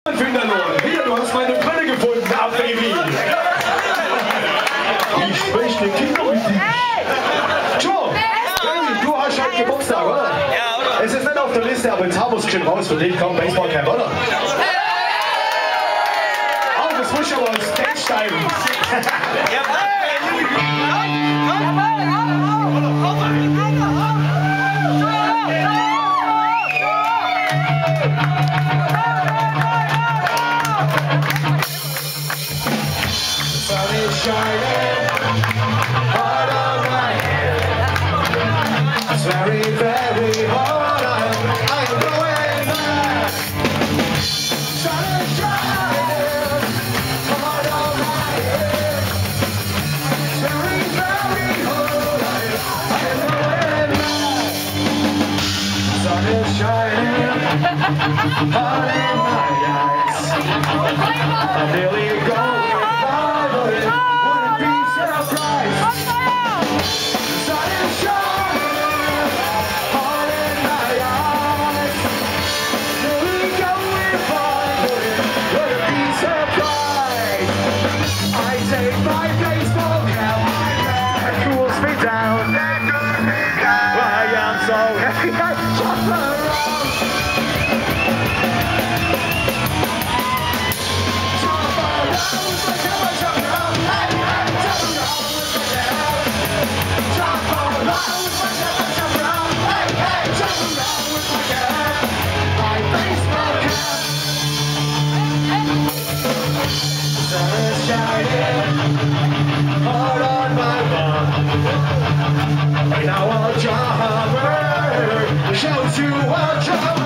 Finderlohn. Hier, du hast meine Brille gefunden, na Baby. Ich spreche den Kinder mit dir. Joe, Baby, du hast heute Geburtstag, oder? Ja, oder? Es ist nicht auf der Liste, aber jetzt haben wir es schon raus. Für den kommt Baseballcamp, oder? Oh, das muss ich aber auf Stage steigen. Shining hard on my head. It's very, very hard. I'm going mad. Sun is shining hard on my head. It's very, very hard. I'm going mad. Sun is shining hard in my eyes. I'm nearly going. My baseball cap that cools me down. I am so heavy, I jump around. Jump around, jump around, hey, hey, jump around with my cap. Jump around, hey, hey, jump around with my cap. My baseball cap. Sun is shining hard on my bum. Now a jobber shows you a job.